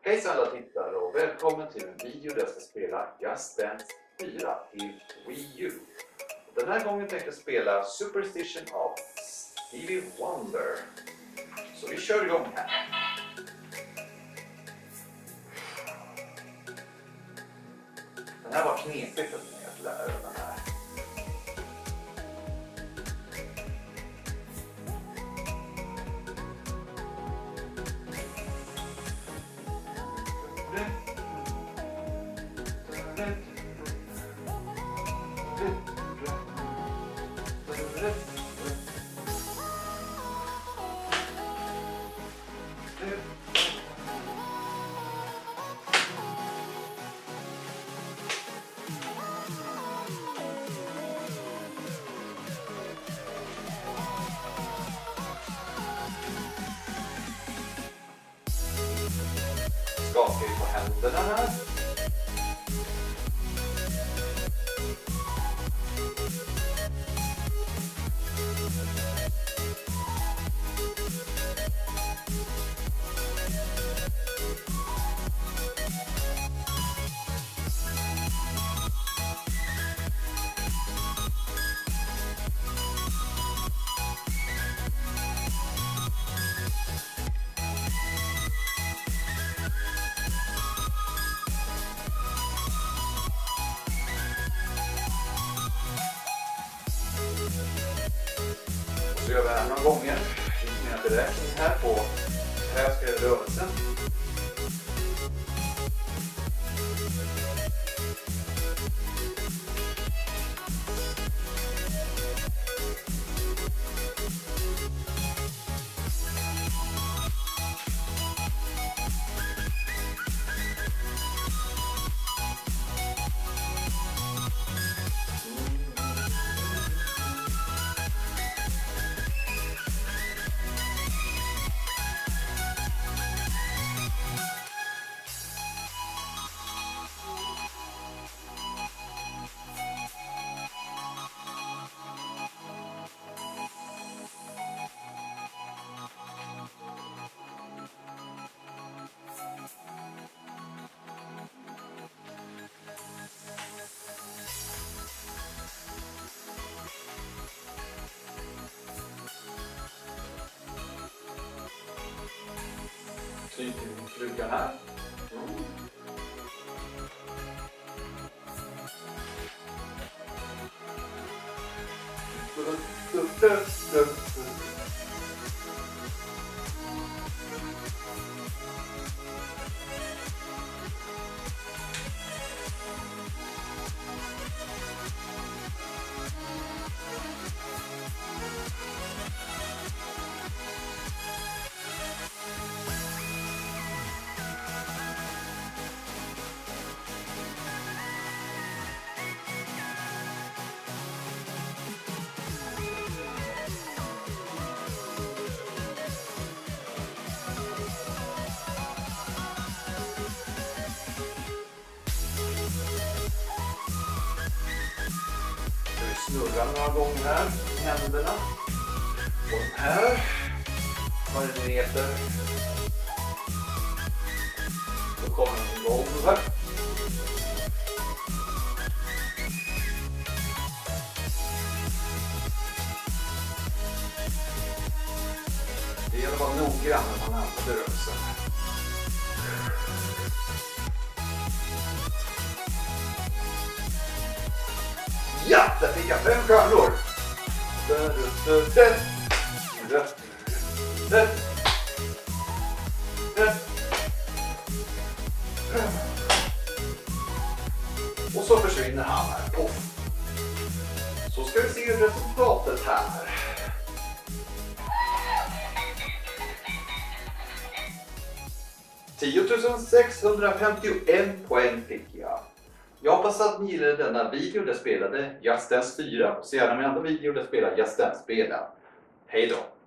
Hejsan alla tittare och välkommen till en video där jag ska spela Just Dance 4 till Wii U. Den här gången tänkte jag spela Superstition av Stevie Wonder. Så vi kör igång här. Den här var knepig för mig att lära den här. Skakar vi på händerna här. Så gör vi det här några gånger. Mina beräkningar här på här ska jag rörelsen. Knyter flugan här. Snurrar några gånger här i händerna. Och den här var det meter. Då kommer den igång här. Det gäller att vara noggrann när man använder rörelsen. Ja, där fick jag 5 stjärnor. Och så försvinner han här. Poff. Så ska vi se resultatet här. 10 651 poäng fick jag. Jag hoppas att ni gillade denna video där jag spelade Just Dance 4 och se gärna min andra video där jag spelar Just Dance-spelen. Hej då!